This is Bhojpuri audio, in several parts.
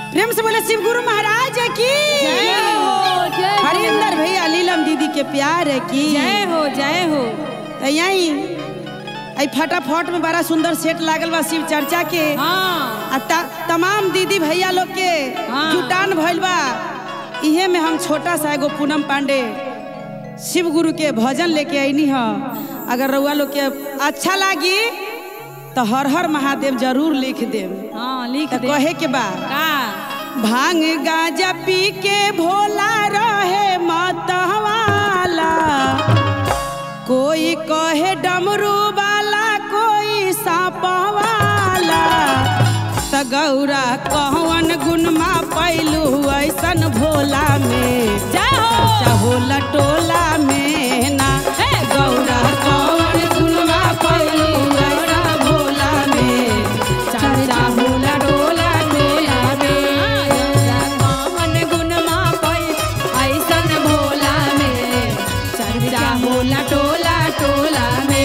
प्रेम से बोले शिव गुरु महाराज की जय हो। हरिंदर भैया नीलम दीदी के प्यार की जय हो जय हो। यही फटाफट में बड़ा सुंदर सेट लागल बा शिव चर्चा के। हाँ। तमाम दीदी भैया लोग के जुटान भइल बा। इहे में हम छोटा सा एगो पूनम पांडे शिव गुरु के भजन लेके आईनी ह। अगर रउआ लोग के अच्छा लागी तो हर हर महादेव जरूर लिख देम। हाँ लिख दे। कहे के बा भांग गांजा पी के भोला रहे मतवाला, कोई कहे डमरू वाला कोई सांप वाला। त गौरा कहवन गुनमा पैलू ऐसन भोला में चर्चा होला टोला में ना। गौरा कहवन गुनमा पैलू ऐसन भोला में चर्चा होला टोला में। कहवन गुनमा पैलू ऐसन भोला में चर्चा होला टोला टोला में।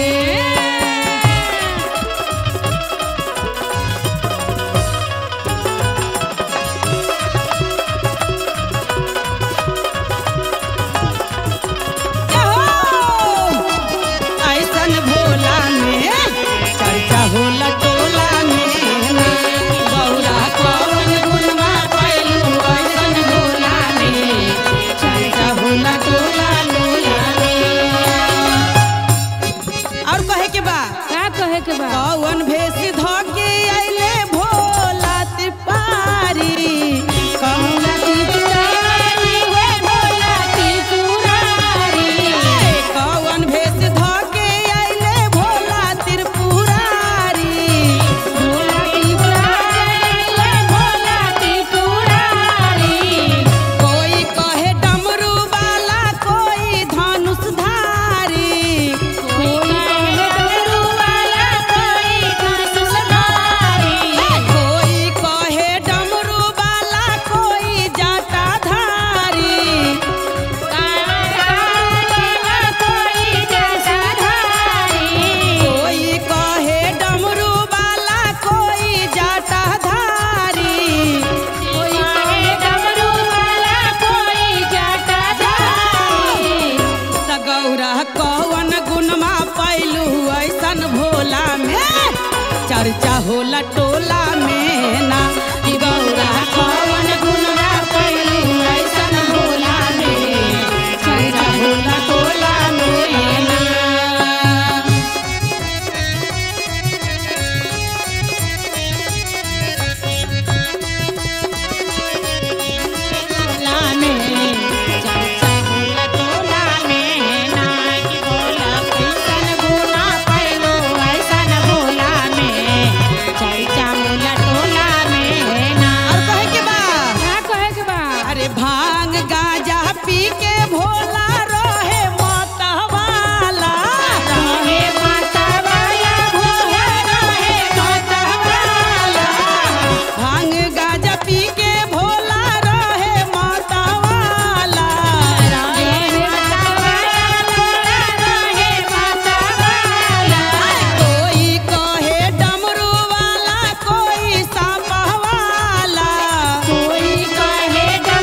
कौन भेष धोके अइले भोला तिपारी, कौन त्रिपुरारी हे भोला त्रिपुरारी। कौन भेष धोके अइले भोला त्रिपुरारी, भोला त्रिपुरारी भोला त्रिपुरारी। कोई कहे डमरू वाला कोई धनुषधारी, कौन गुनमा पैलू ऐसन भोला में चर्चा होला टोला में ना। गौरा कौन गुनमा पैलू ऐसन भोला में चर्चा होला टोला में ना। भांग गांजा पी के भोला रहे मतवाला, रहे मतवाला भोला रहे मतवाला। भांग गांजा पी के भोला रहे मतवाला, रहे मतवाला रहे मतवाला। कोई कहे डमरू वाला कोई सांप वाला, कोई कहे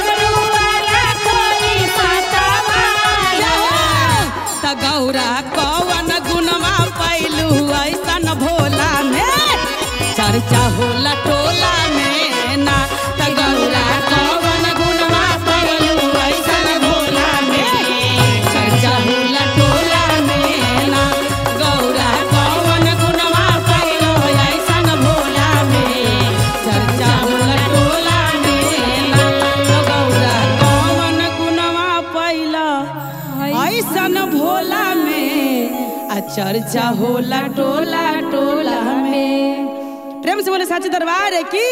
गौरा कौन गुनमा पैलू ऐसन भोला में चर्चा होला टोला में ना। त गौरा कौन गुनमा पैलू ऐसन भोला में चर्चा होला टोला में ना। गौरा कौन गुनमा पैलू ऐसन भोला में चर्चा होला टोला में ना। गौरा कौन गुनमा पैला ऐसन भोला में चर्चा होला टोला टोला में। प्रेम से बोले साचे दरबार की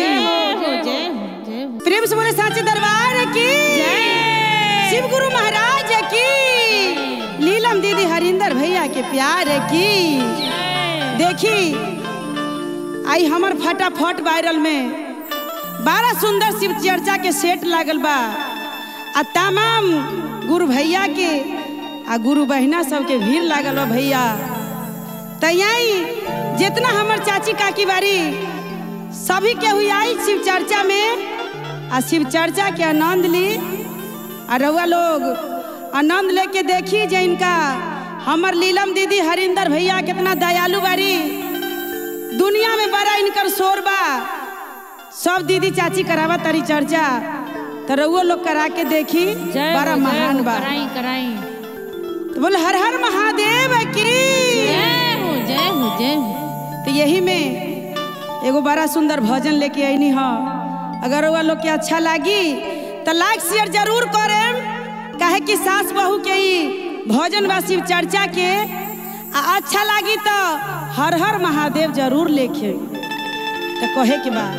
प्रेम से बोले साचे दरबार की शिव गुरु महाराज की नीलम दीदी हरिंदर भैया के प्यार की। देखी आई हमर फटाफट वायरल में बड़ा सुंदर शिव चर्चा के सेट लागल बा। आ तमाम गुरु भैया के आ गुरु बहिना सबके भीड़ लागल बा भैया। तैयारी जितना हमर चाची काकी बारी सभी के हुई आई शिव चर्चा में आ शिव चर्चा के आनंद ली। और रउआ लोग आनंद लेके देखी जे इनका हमर लीलम दीदी हरिंदर भैया कितना दयालु बारी। दुनिया में बड़ा इनकर शोर बा, सब दीदी चाची करावा तारी चर्चा, तो रउआ लोग करा के देखी, बड़ा महान बा। कराई कराई तो बोले हर हर महादेव की जय हो जय हो जय हो। तो यही में एगो बड़ा सुंदर भजन लेके आईनी ह। अगर वो लोग के अच्छा लगी तो लाइक शेयर जरूर करें, काहे कि सास बहू के ही भजन व शिव चर्चा के अच्छा लगी तो हर हर महादेव जरूर लेके। तो कहे के बाद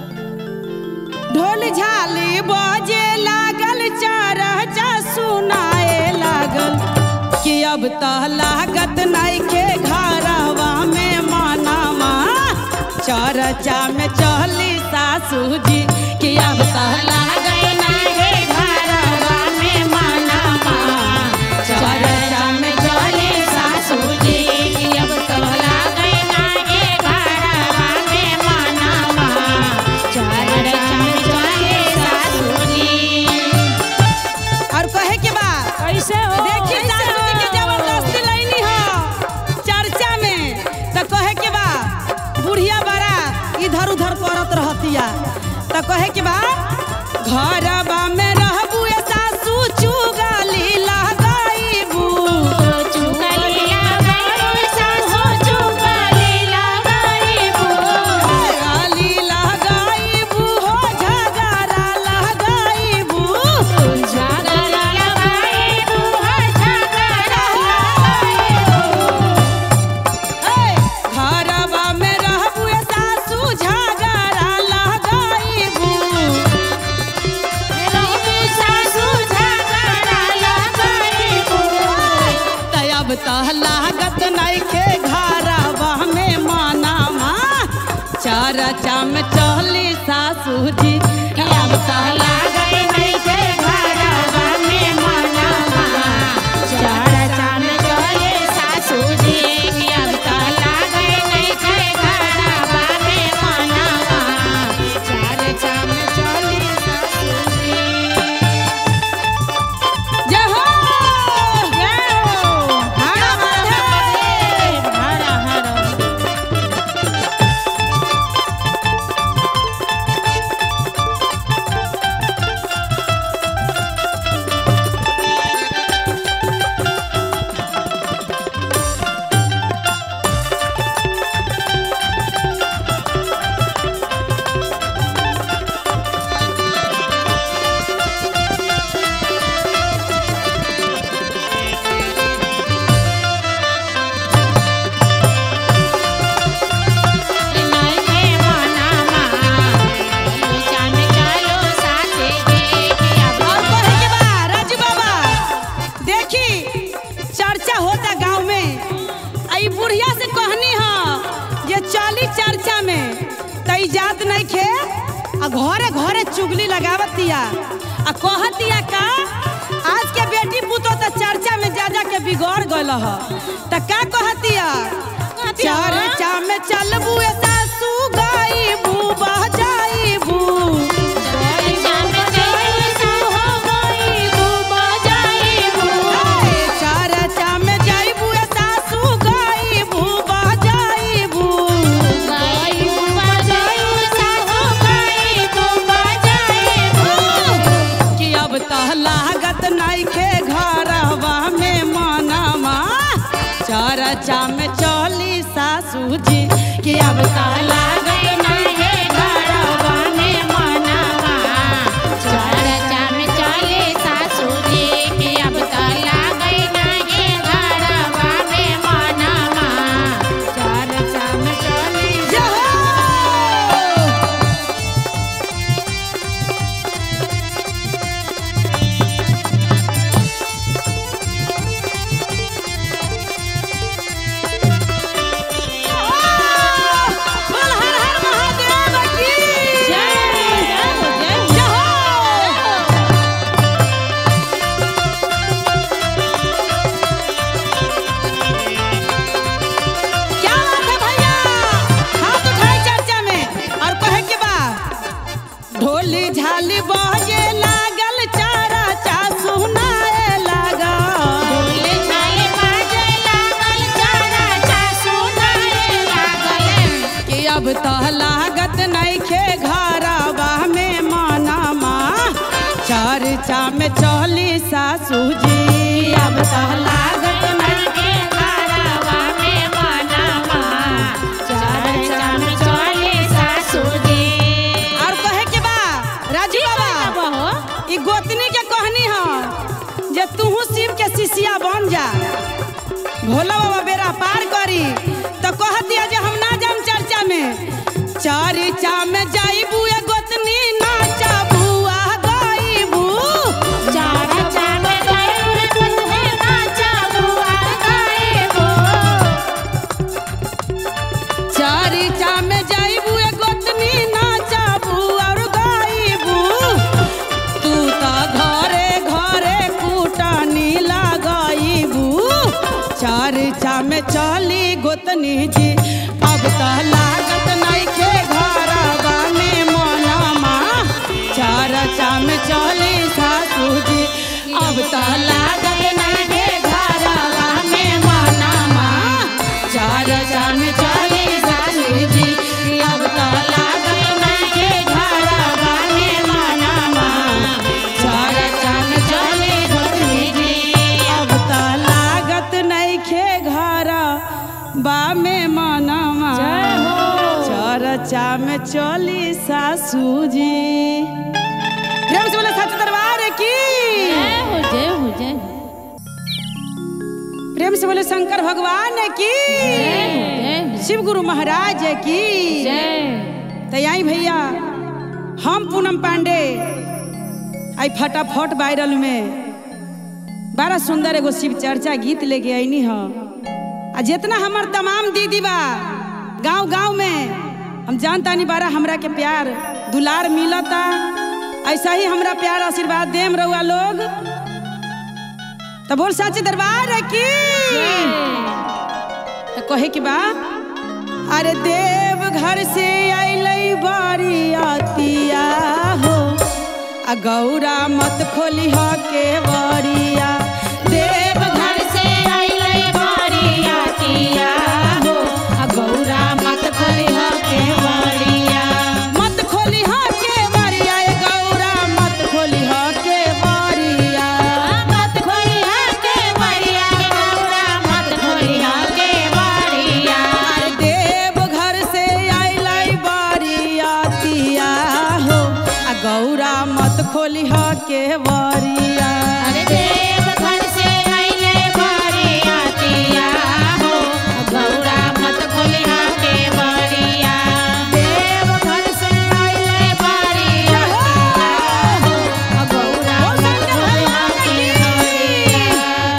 ढोल झाली बजे लागल, चरचा सुनाए लागल कि अब तो लागत नहीं के घरवा में मानामा, चर्चा में चली सासू जी कि अब तो लागत नहीं के घरवा में मानामा, चर्चा में चली सासू जी कि अब तो लागत नहीं के घरवा में मानामा, चर्चा में चली सासू जी। और कहे के बाद कैसे हो देखी सासू जी के जबरदस्ती लईनी हो चर्चा में, तो कहे के बा बुढ़िया बड़ा इधर उधर करत रहतिया। तो कहे के बा घरवा में रहबू सासू चुगली लगाईबू, चुगली लगाईबू सासू चुगली लगाईबू, गाली लगाईबू हो झगड़ा लगाईबू, झगड़ा लगाईबू हो झगड़ा लगाईबू। घरवा में रहबू सासू झगड़ा लगाईबू, रहबू सासू झगड़ा लगाईबू। तब तह लागत नहीं के घरवा में मानामा, चर्चा में चली सासू जी अब तह लागत नहीं के घरवा में मानामा, चर्चा में चले सासू जी कि अब तो लागत नहीं के घरवा में मानामा, चर्चा में चले सासू जी। जय हो जय हो हर महादेव हर हर। नहीं के मानामा, चर्चा में चलो सासू जी कि अब और कहे के बा राजू बाबा देखी चर्चा होता गांव में, आई बुढ़िया से कहनी ह ये चली चर्चा में त इजात नहीं खे, आ घरे घरे चुगली लगावतिया आ कहतिया का आज के बेटी पुतो त चर्चा में जा जा के बिगड़ गल ह। त का कहतिया चर्चा में चलबू सासू गाईबू बजाईबू, चर्चा में चलो हो गाईबू बजाईबू, चर्चा में जाईबू सासू गाईबू बजाईबू, गाईबू बजाईबू सासू गाईबू बजाईबू। कि अब तह लागत नहीं के घरवा में मानामा, चर्चा में चली सासू जी कि अब तह लागत नहीं के घरवा में मानामा, चर्चा में चले सासू जी कि अब तो लागत नहीं घरवा में मानामा, चर्चा में चले। जय हो। बोल ढोली झाली बजे लागल चारा चा सुनाए लागल ढोली झाली बजे लागल चारा चा सुनाए लागल कि अब तो लागत नइखे घरवा में मनमा चर्चा में चली सासू जी अब तो लागत नइखे घरवा में मनमा चर्चा में चली सासू जी। और कहे के बा राजू बाबा ई गोतनी के कहनी ह जे तूहू शिव के शिष्या बन जा भोला बाबा बेरा पार करी तो कह दिया जे हम ना जाम चर्चा में चर्चा में जाइबू ए गोतनी नाचा बुआ गाइबू चर्चा में जाइबू ए नाचा बुआ गाइबू चर्चा में जाइबू ए गोतनी नाचा बुआ और गाइबू तू तो घरे घरे कुटानी लगाइबू चर्चा में चली गोतनी जी अब तो लागत नइखे घरवा में मनमा चर्चा में चली सासू जी अब तो लागत नइखे घरवा में मनमा चर्चा में चली सासू जी अब तो लागत नइखे घरवा में मनमा चर्चा में चली गोतनी जी अब तो लागत नइखे घरवा में मनमा चर्चा में चली सासू जी। प्रेम से बोले सच्चे दरबार की जय हो जय हो जय हो प्रेम से बोले शंकर भगवान की जय शिव गुरु महाराज की जय। तो आई भैया हम पूनम पांडे आई फटाफट वायरल में बड़ा सुंदर एगो शिव चर्चा गीत लेके आईनी ह आ जितना हमार तमाम दीदी बा गांव गांव में हम जानता नहीं बारा हमरा के प्यार दुलार मिलता ऐसा ही हमरा प्यार आशीर्वाद देम रहुआ लोग तो बोल साचे दरबार की तो कहे कि बा अरे देव घर से अइलै बारियातिया हो आ गौरा मत खोली ह के बरिया देव घर से अइलै बारियातिया हो आ गौरा मत खोली ह के बरिया मत खोली ह के बरिया ए गौरा मत खोली ह के बरिया मत खोली ह के बरिया गौरा मत खोली ह के बरिया अरे देव घर से अइलै बारियातिया हो आ गौरा मत खोली ह के बरिया अरे देव घर से अइलै बारियातिया हो आ गौरा मत खोली ह के बरिया देव घर से अइलै बारियातिया हो आ गौरा मत खोली ह के बरिया।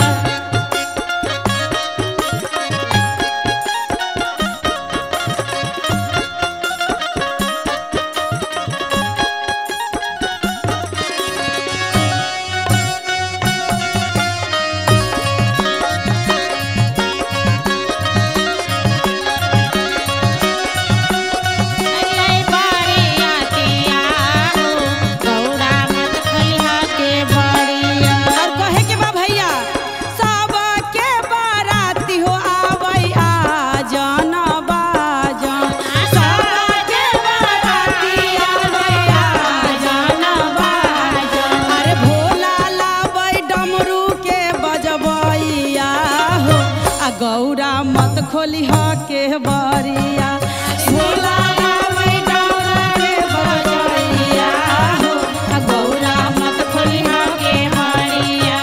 अइलै बारियातिया हो गौरा मत खोली ह के बरिया और कहे के बा भैया सब के बाराती हो आवै आ जाना बाजन सब के बाराती आवै आ जाना बाजन अरे भोला लाबै डमरू के बजबैया हो आ गौरा मत खोली ह के बरिया भोला लाबै डमरू के बजबैया हो आ गौरा मत खोली ह के बरिया।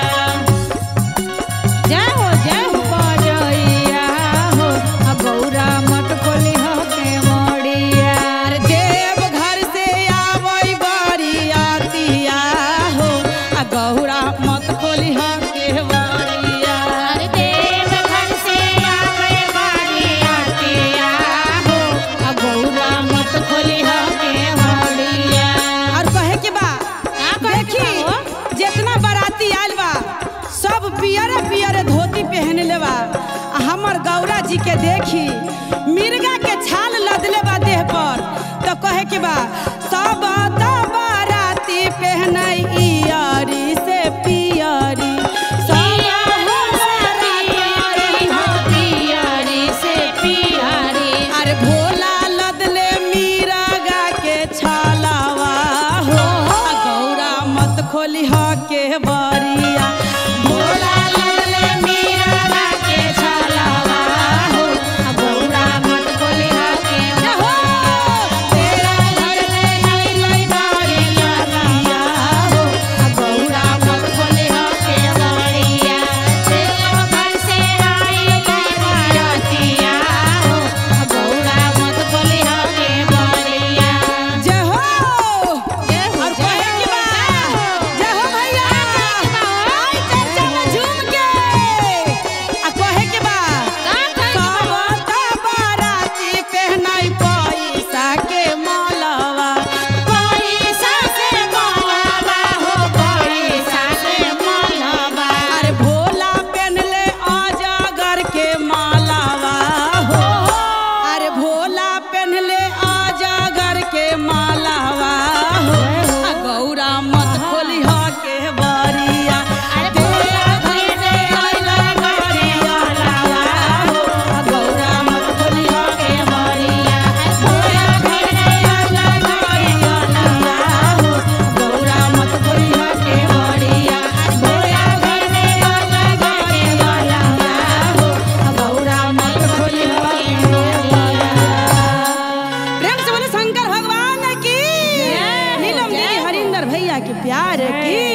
जय हो बजैया हो आ गौरा मत खोली ह के बरिया अरे देव घर से आवै बारियातिया हो आ गौरा मत खोली ह के बरिया अरे देव घर से आवे बारियातिया प्यार की।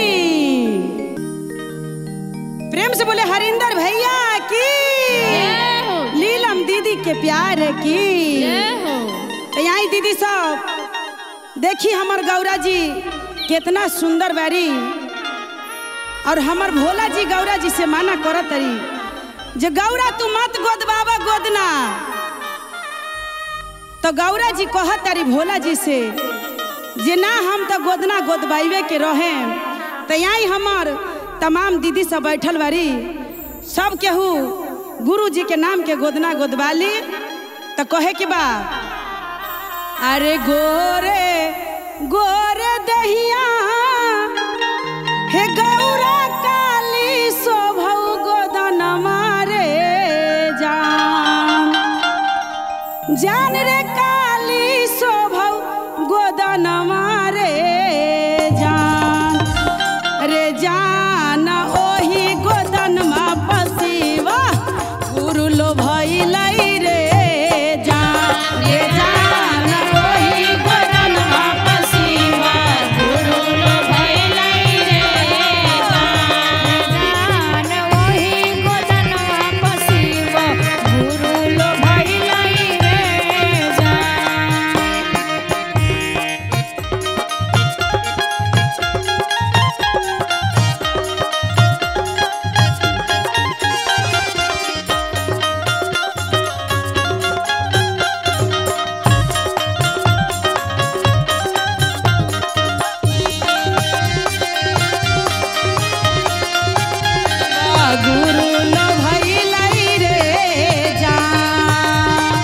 प्रेम से बोले हरिंदर भैया की, लीलम दीदी के प्यार की। तो यहाँ दीदी सब देखी हमर गौरा जी कितना सुंदर बारी, और हमर भोला जी गौरा जी से माना करत तरी जे गौरा तू मत गोद बाबा गोदना। तो गौरा जी कहत तारी भोला जी से जे ना हम तो गोदना गोदबाइबे के रहे। तो यहाँ हमर तमाम दीदी सब बैठल बारी, सब केहू गुरु जी के नाम के गोदना गोदबाली। तो कहे के बा अरे गोरे गोरे दहिया हे गौरा काली शोभौ गोदन मारे जान, जान रे काली शोभौ गोदन मारे जान, रे जान ओही गोदन मा पसीवा गुरु लो भइलै रे जान, रे जान ओही गोदन मा पसीवा गुरु लो भइलै रे जान, ओही गोदन मा पसीवा गुरु लो भइलै रे जान। गुरु लो भइलै रे जान।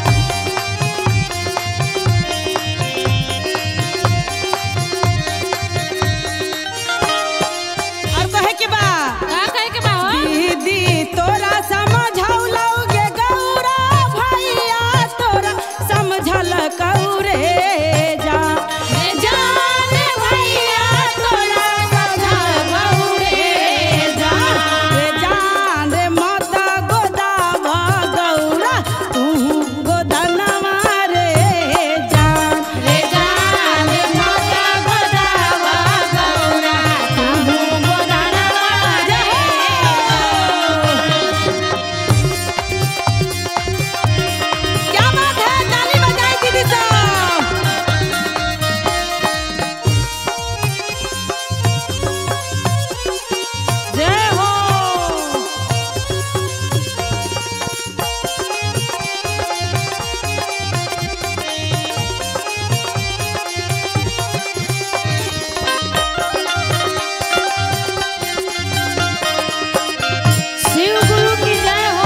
और कहे के बा का कहे के बा हो? दीदी तोरा समझौलौ गे गौरा भैया तोरा समझल कौरे जा, जान भैया तोरा समझल कौरे जा, रे जान रे मत गोदाव गौरा तू गोदनवा रे जान, रे जान रे मत गोदाव गौरा तू गोदनवा रे। क्या बात है, ताली बजाई दीदी सब। जय हो। शिव गुरु की जय हो।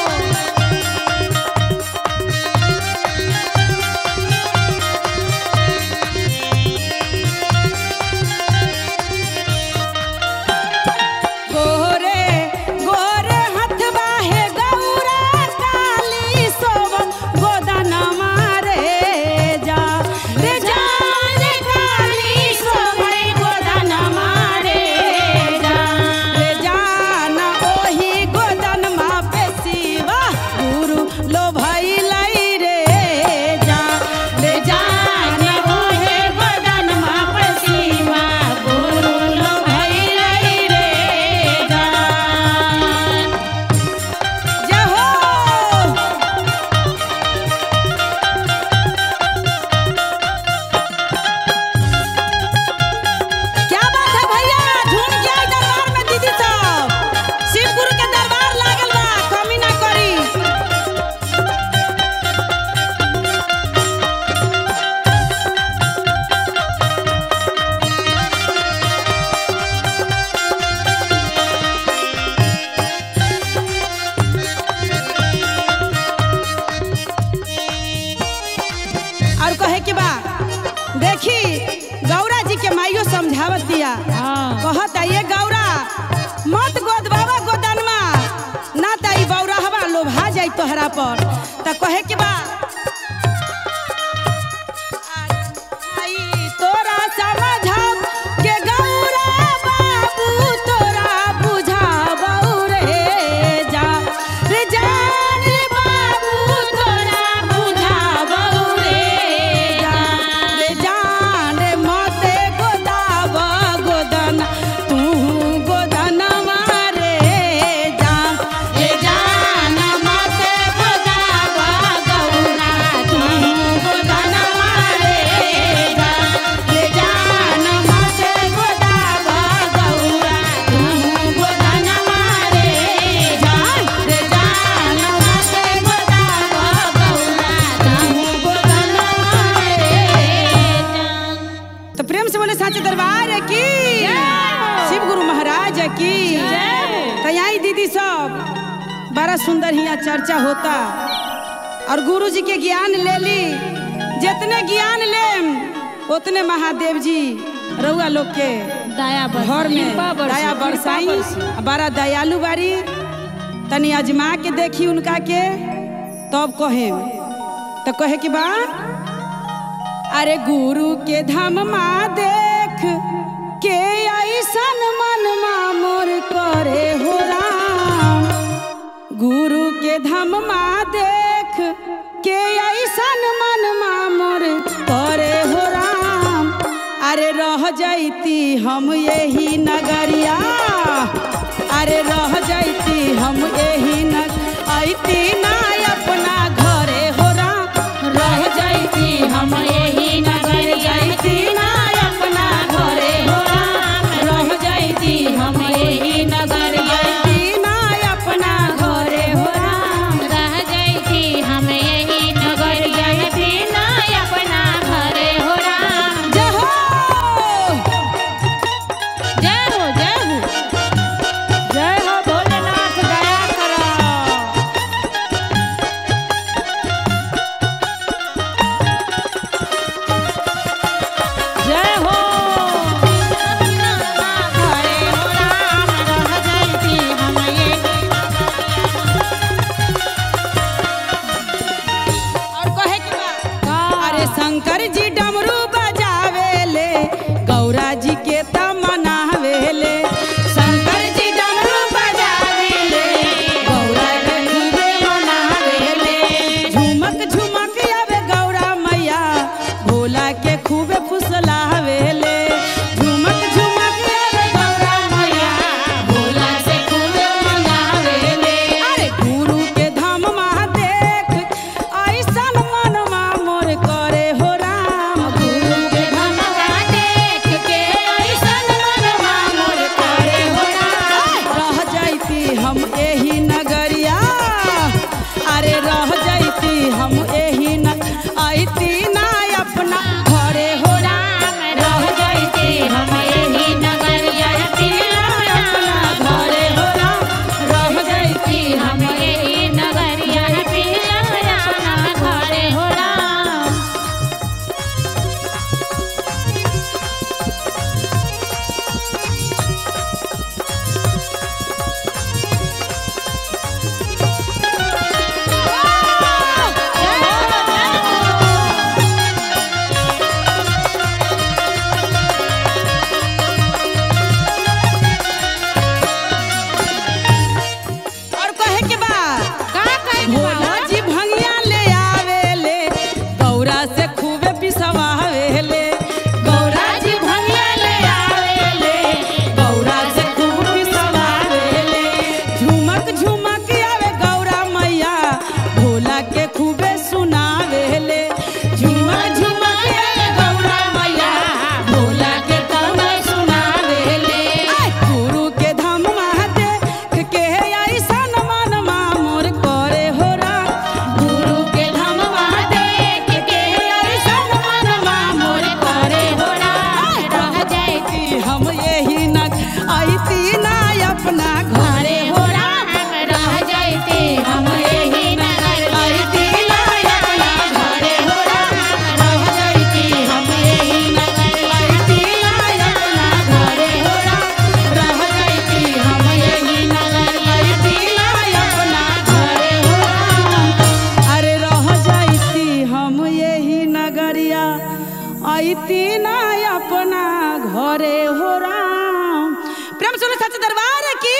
गोरे गोरे हथवा हे गौरा काली सोब गोदन मारे जा, रे जान रे काली सोब गोदन मारे जा, रे जान ओही गोदन मा पेशीवा गुरु लो भइलै रे जा, रे जान ओही गोदन मा पेशीवा गुरु लो भइलै रे जान। जय हो। क्या बात है भैया, झूम के आई दरबार में दीदी सब। शिव गुरु के दरबार लागल बा, कमी ना करी। और कहे के बा देखी गौरा जी के माइयो समझावत दिया। कहत ये गौरा मत गोद बाबा गोदनमा, ना ताई बौरा हवा लोभा जाई तोहरा पर। त कहे के बा आई तोरा समझाव के गौरा बाबू तोरा बुझावौ रे जा, रे जान रे बाबू तोरा बुझावौ रे जा, रे जान रे मते गोदाव बोले साचे दरबार की, शिव गुरु महाराज की। तो यहाँ दीदी सब बड़ा सुंदर यहाँ चर्चा होता और गुरु जी के ज्ञान ले ली। जितने ज्ञान ले उतने महादेव जी रउआ लोग के दया घर में दया बरसाई। बड़ा दयालु बारी, तनी अजमा के देखी उनका के तब कहे। तो कहे कि बा अरे गुरु के धाम मा देख के ऐसन मन मा मोर करे हो राम। गुरु के धाम मा देख के ऐसन मन मा मोर करे हो राम। अरे रह जाती हम यही नगरिया, अरे रह जाती हम यही आईती ना अपना घरे हो राम। रह जाती हम यही नगर जाती ना अपना घरे हो राम। रह जाती हम यही नगर जाती ना अपना घरे हो राम। रह जाती हम यही नगर जाती ना अपना घरे हो राम। जय हो जय हो जय हो जय हो भोलेनाथ दया करो। जय हो घरे हो राम। रह जाती हम यही और कहे कि बा अरे शंकर जी डमरू बजावेले, गौरा जी के तमनावेले। शंकर जी डमरू बजावेले, गौरा के खूबे मनावेले। झुमक झुमक आवे गौरा मैया, भोला के खूबे फुसलावेले। झुमक झुमक आवे गौरा मैया, भोला से खूबे मनावेले। अरे गुरु के धाम मा देख ऐसन मन मा मोर करे हो राम। गुरु के धाम मा देख के ऐसन मन मा मोर करे हो राम। रह जाती हम यही नगरिया, अरे रह जाती हम यही न आईती ना अपना घरे हो राम। रह जाती हम यही नगर जाती अपना घरे हो राम। रह जाती हम यही नगर जाती अपना घरे हो राम। और कहे के बाद का कहे के बा? भोला जी भंगिया ले आवेले, गौरा से खूबे पिसवावेले। गौरा जी भंगिया ले आवेले, गौरा से खूब पिसवावेले। झुमक झुमक आवे गौरा मैया, भोला के खूबे सुनावेले। झुमक झुमक आवे गौरा मैया, भोला के खूबे सुनावेले। गुरु के धाम मा देख के ऐसन मन मा मोर करे हो राम। गुरु के धाम मा देख के ऐसन मन मा मोर करे हो राम। रह जाती हम यही न आईती ना अपना घरे हो राम। रह जाती हम यही नगर आईती ना अपना घरे हो राम। रह जाती हम यही नगर आईती ना अपना घरे हो राम। रह जाती हम यही नगर आईती ना अपना घरे हो राम। अरे रह जाती हम यही नगरिया आईती ना अपना घरे हो राम। प्रेम से बोले सच्चे दरबार की,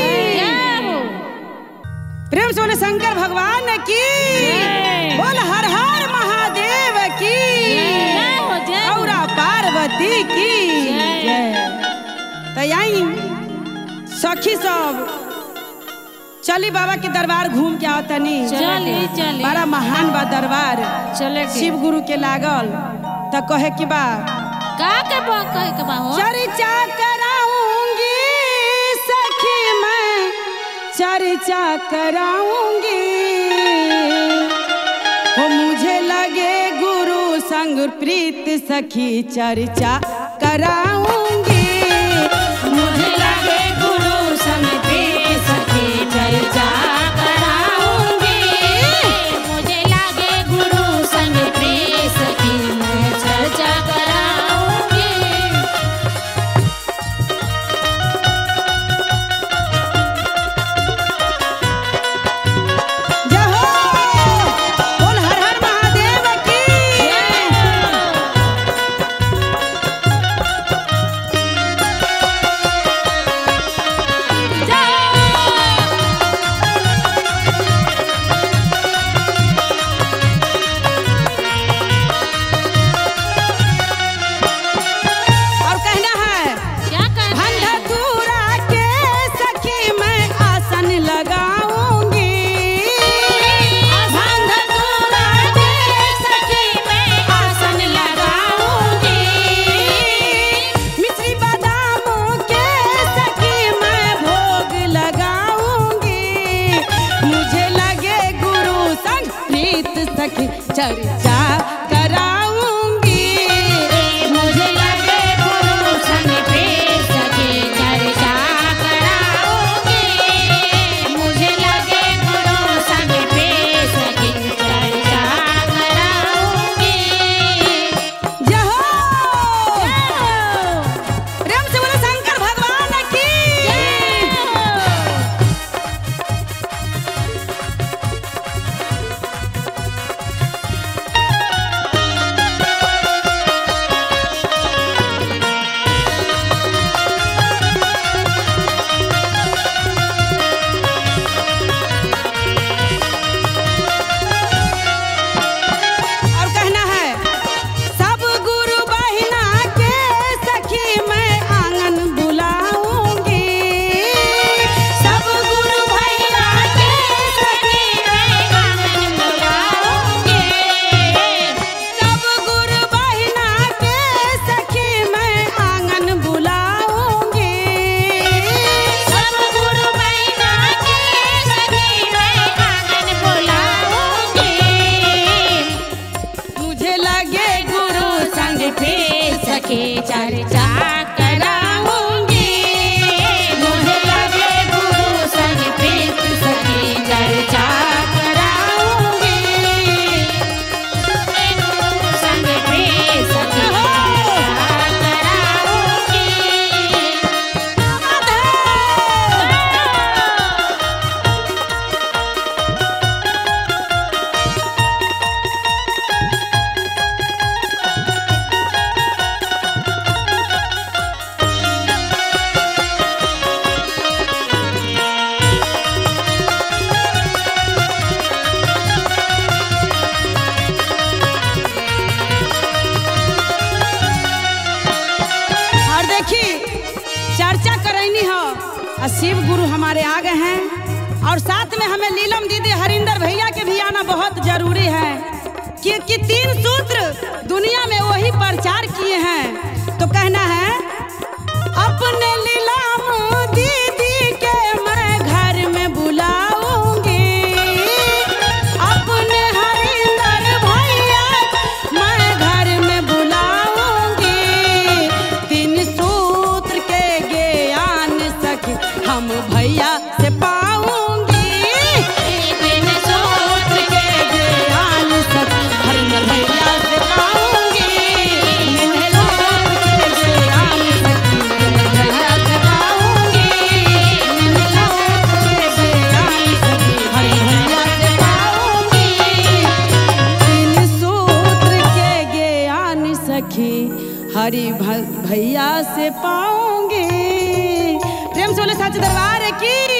प्रेम से बोले शंकर भगवान की, बोल हर हर महादेव की, जय हो जय हो। गौरा पार्वती की जय। तो यही सखी सब चली बाबा के दरबार घूम के आओ तनी। चली चली बड़ा महान बा दरबार, चले के शिव गुरु के लागल। तो कहे कि बा का के बा कहे के बा हो। चर्चा कराऊंगी सखी मैं, चर्चा कराऊंगी। हो मुझे लगे गुरु संग प्रीत सखी चर्चा कराऊंगी। मुझे लगे गुरु संग प्रीत सखी चर्चा कराऊंगी। मुझे लगे गुरु संग प्रीत सखी मैं चर्चा कराऊंगी। जय हो, बोल हर हर महादेव की। और कहना है क्या कहना है? धतूरा के सखी मैं आसन लगाऊंगी। धतूरा के सखी मैं आसन लगाऊंगी। मिश्री बादामों के सखी मैं भोग लगाऊंगी। मुझे लगे गुरु संग प्रीत सखी चर्चा कराऊंगी। मुझे लगे गुरु संग प्रीत सखी चर्चा कराऊंगी। मुझे लगे गुरु संग प्रीत सखी चर्चा कराऊंगी। जय हो, प्रेम से बोलो शंकर भगवान की। और कहना है सब गुरु बहिना के सखी मैं आंगन बुलाऊंगी। सब गुरु भैया के सखी मैं आंगन बुलाऊंगी। सब गुरु बहिना के सखी मैं आंगन बुलाऊंगी। सब गुरु भैया के सखी मैं आंगन बुलाऊंगी। मुझे लगे गुरु संग प्रीत सखी चर्चा कराऊंगी। मुझे लगे गुरु संग प्रीत सखी चर्चा कराऊंगी। गुरु संग प्रीत सखी चर्चा कराऊंगी। और देखी चर्चा करैनी हो और शिव गुरु हमारे आ गए हैं और साथ में हमें लीलम दीदी हरिंदर भैया के भी आना बहुत जरूरी है क्योंकि 3 सूत्र दुनिया में वही प्रचार किए हैं। तो कहना है अपने लीलम दीदी के मैं घर में बुलाऊंगी। अपने हरिंदर भैया मैं घर में बुलाऊंगी। 3 सूत्र के ज्ञान सखी हम भैया से पाऊंगी। 3 सूत्र के ज्ञान सखी हरिंदर भैया से पाऊंगी। 3 सूत्र के ज्ञान सखी हरिंदर भैया से पाऊंगी। 3 सूत्र के ज्ञान सखी हरिंदर भैया से पाऊंगी। 3 सूत्र के ज्ञान सखी हरि भैया से पाऊंगी। प्रेम से बोले सच दरबार की।